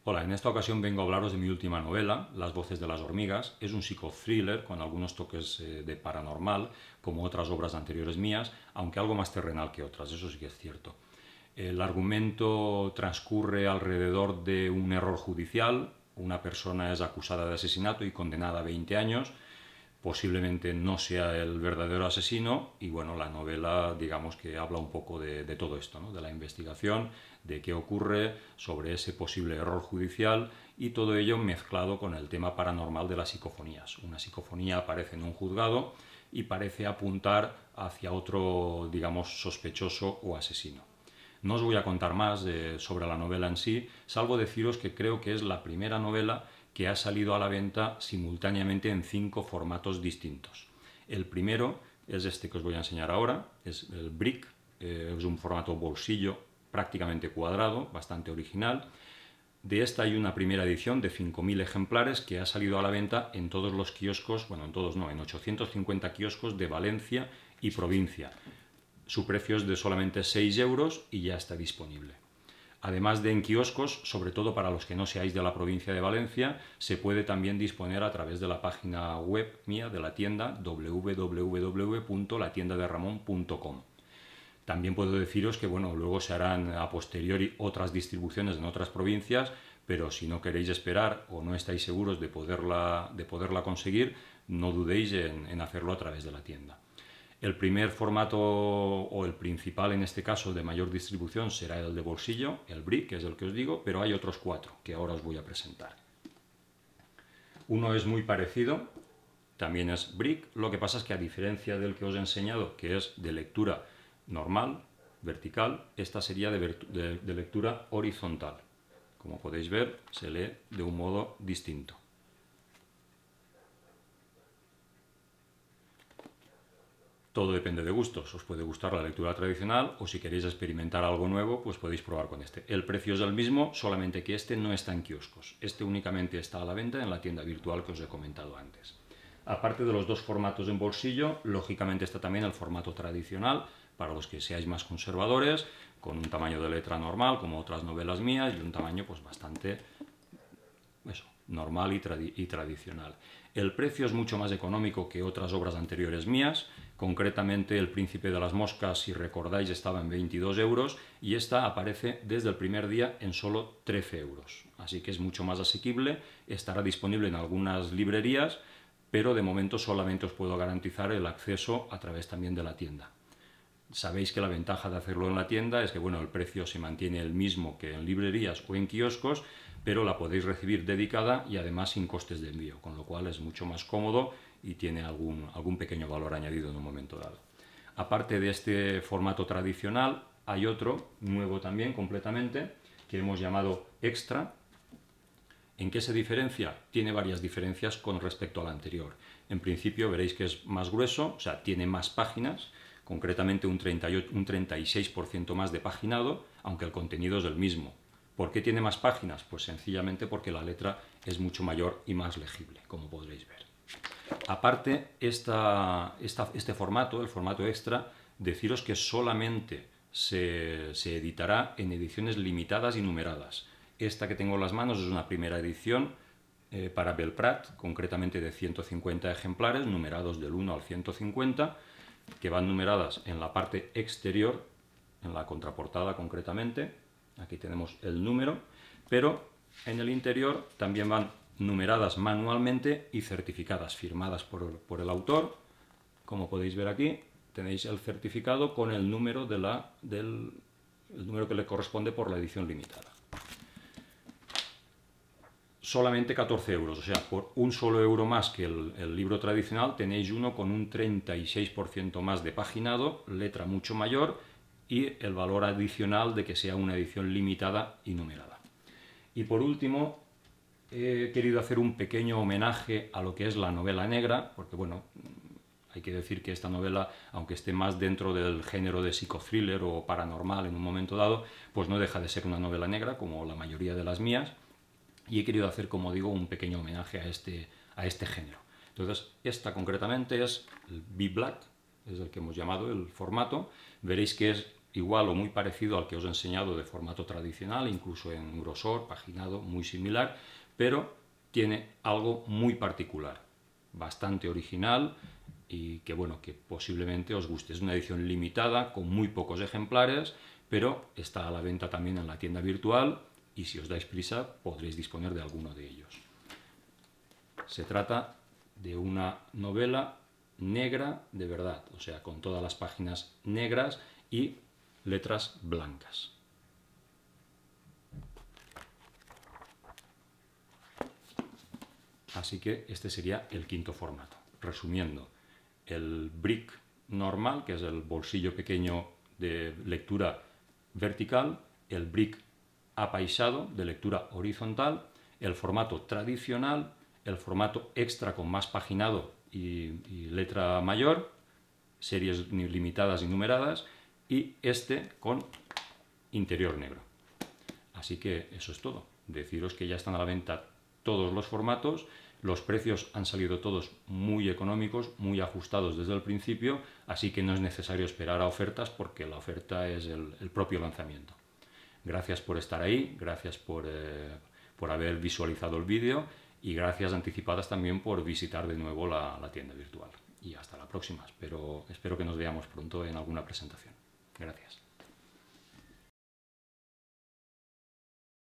Hola, en esta ocasión vengo a hablaros de mi última novela, Las voces de las hormigas. Es un psicothriller con algunos toques de paranormal, como otras obras anteriores mías, aunque algo más terrenal que otras, eso sí que es cierto. El argumento transcurre alrededor de un error judicial. Una persona es acusada de asesinato y condenada a 20 años. Posiblemente no sea el verdadero asesino y bueno, la novela digamos que habla un poco de todo esto, ¿no? De la investigación, de qué ocurre, sobre ese posible error judicial y todo ello mezclado con el tema paranormal de las psicofonías. Una psicofonía aparece en un juzgado y parece apuntar hacia otro, digamos, sospechoso o asesino. No os voy a contar más sobre la novela en sí, salvo deciros que creo que es la primera novela que ha salido a la venta simultáneamente en 5 formatos distintos. El primero es este que os voy a enseñar ahora, es el Brick, es un formato bolsillo prácticamente cuadrado, bastante original. De esta hay una primera edición de 5.000 ejemplares que ha salido a la venta en todos los kioscos, bueno, en todos no, en 850 kioscos de Valencia y provincia. Su precio es de solamente 6 euros y ya está disponible. Además de en kioscos, sobre todo para los que no seáis de la provincia de Valencia, se puede también disponer a través de la página web mía de la tienda www.latiendaderamon.com. También puedo deciros que bueno, luego se harán a posteriori otras distribuciones en otras provincias, pero si no queréis esperar o no estáis seguros de poderla conseguir, no dudéis en hacerlo a través de la tienda. El primer formato, o el principal en este caso, de mayor distribución será el de bolsillo, el Brick, que es el que os digo, pero hay otros 4 que ahora os voy a presentar. Uno es muy parecido, también es Brick, lo que pasa es que a diferencia del que os he enseñado, que es de lectura normal, vertical, esta sería de lectura horizontal. Como podéis ver, se lee de un modo distinto. Todo depende de gustos, os puede gustar la lectura tradicional o si queréis experimentar algo nuevo, pues podéis probar con este. El precio es el mismo, solamente que este no está en kioscos. Este únicamente está a la venta en la tienda virtual que os he comentado antes. Aparte de los 2 formatos en bolsillo, lógicamente está también el formato tradicional, para los que seáis más conservadores, con un tamaño de letra normal, como otras novelas mías, y un tamaño pues bastante normal y tradicional. El precio es mucho más económico que otras obras anteriores mías, concretamente El Príncipe de las Moscas, si recordáis, estaba en 22 euros y esta aparece desde el primer día en solo 13 euros. Así que es mucho más asequible, estará disponible en algunas librerías, pero de momento solamente os puedo garantizar el acceso a través también de la tienda. Sabéis que la ventaja de hacerlo en la tienda es que bueno, el precio se mantiene el mismo que en librerías o en kioscos, pero la podéis recibir dedicada y además sin costes de envío, con lo cual es mucho más cómodo y tiene algún pequeño valor añadido en un momento dado. Aparte de este formato tradicional, hay otro, nuevo también completamente, que hemos llamado Extra. ¿En qué se diferencia? Tiene varias diferencias con respecto al anterior. En principio veréis que es más grueso, o sea, tiene más páginas, concretamente un 36% más de paginado, aunque el contenido es el mismo. ¿Por qué tiene más páginas? Pues sencillamente porque la letra es mucho mayor y más legible, como podréis ver. Aparte, este formato, el formato extra, deciros que solamente se editará en ediciones limitadas y numeradas. Esta que tengo en las manos es una primera edición para Belprat, concretamente de 150 ejemplares, numerados del 1 al 150, que van numeradas en la parte exterior, en la contraportada concretamente. Aquí tenemos el número, pero en el interior también van numeradas manualmente y certificadas, firmadas por el autor. Como podéis ver aquí, tenéis el certificado con el número, el número que le corresponde por la edición limitada. Solamente 14 euros, o sea, por un solo euro más que el libro tradicional tenéis uno con un 36% más de paginado, letra mucho mayor y el valor adicional de que sea una edición limitada y numerada. Y por último, he querido hacer un pequeño homenaje a lo que es la novela negra, porque bueno, hay que decir que esta novela, aunque esté más dentro del género de psicothriller o paranormal en un momento dado, pues no deja de ser una novela negra, como la mayoría de las mías, y he querido hacer, como digo, un pequeño homenaje a este género. Entonces, esta concretamente es el B-Black, es el que hemos llamado el formato. Veréis que es igual o muy parecido al que os he enseñado de formato tradicional, incluso en grosor, paginado, muy similar, pero tiene algo muy particular, bastante original y que bueno, que posiblemente os guste. Es una edición limitada con muy pocos ejemplares, pero está a la venta también en la tienda virtual y si os dais prisa podréis disponer de alguno de ellos. Se trata de una novela negra de verdad, o sea, con todas las páginas negras y letras blancas. Así que este sería el quinto formato. Resumiendo, el brick normal, que es el bolsillo pequeño de lectura vertical, el brick apaisado de lectura horizontal, el formato tradicional, el formato extra con más paginado y letra mayor, series limitadas y numeradas, y este con interior negro. Así que eso es todo. Deciros que ya están a la venta todos los formatos, los precios han salido todos muy económicos, muy ajustados desde el principio, así que no es necesario esperar a ofertas porque la oferta es el propio lanzamiento. Gracias por estar ahí, gracias por haber visualizado el vídeo y gracias anticipadas también por visitar de nuevo la tienda virtual. Y hasta la próxima, espero que nos veamos pronto en alguna presentación. Gracias.